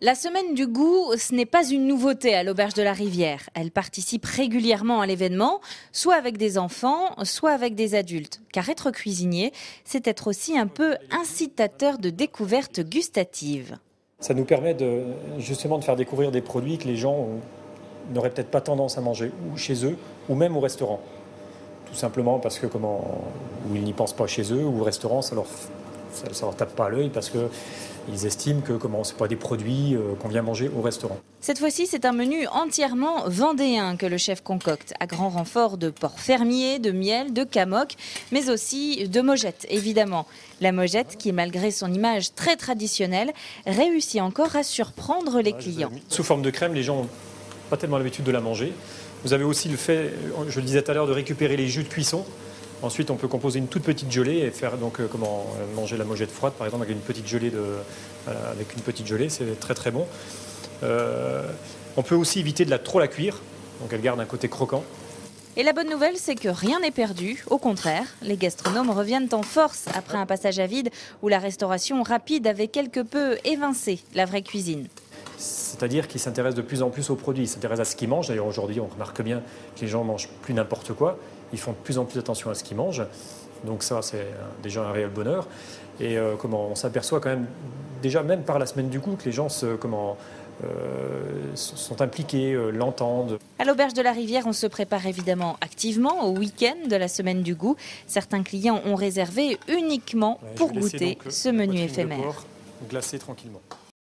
La semaine du goût, ce n'est pas une nouveauté à l'Auberge de la Rivière. Elle participe régulièrement à l'événement, soit avec des enfants, soit avec des adultes. Car être cuisinier, c'est être aussi un peu incitateur de découvertes gustatives. Ça nous permet justement de faire découvrir des produits que les gens n'auraient peut-être pas tendance à manger ou chez eux ou même au restaurant. Tout simplement parce que ou ils n'y pensent pas chez eux ou au restaurant, ça leur tape pas à l'œil parce qu'ils estiment que c'est pas des produits qu'on vient manger au restaurant. Cette fois-ci, c'est un menu entièrement vendéen que le chef concocte, à grand renfort de porc fermier, de miel, de camoque, mais aussi de mojette, évidemment. La mojette, qui malgré son image très traditionnelle, réussit encore à surprendre les clients. Sous forme de crème, les gens n'ont pas tellement l'habitude de la manger. Vous avez aussi le fait, je le disais tout à l'heure, de récupérer les jus de cuisson. Ensuite, on peut composer une toute petite gelée et faire manger la mojette froide, par exemple, avec une petite gelée. C'est très très bon. On peut aussi éviter de trop la cuire, donc elle garde un côté croquant. Et la bonne nouvelle, c'est que rien n'est perdu. Au contraire, les gastronomes reviennent en force après un passage à vide où la restauration rapide avait quelque peu évincé la vraie cuisine. C'est-à-dire qu'ils s'intéressent de plus en plus aux produits, ils s'intéressent à ce qu'ils mangent. D'ailleurs, aujourd'hui, on remarque bien que les gens ne mangent plus n'importe quoi. Ils font de plus en plus attention à ce qu'ils mangent. Donc ça, c'est déjà un réel bonheur. Et on s'aperçoit quand même, déjà même par la semaine du goût, que les gens sont impliqués, l'entendent. À l'Auberge de la Rivière, on se prépare évidemment activement au week-end de la semaine du goût. Certains clients ont réservé uniquement pour goûter ce menu éphémère. Glacé tranquillement.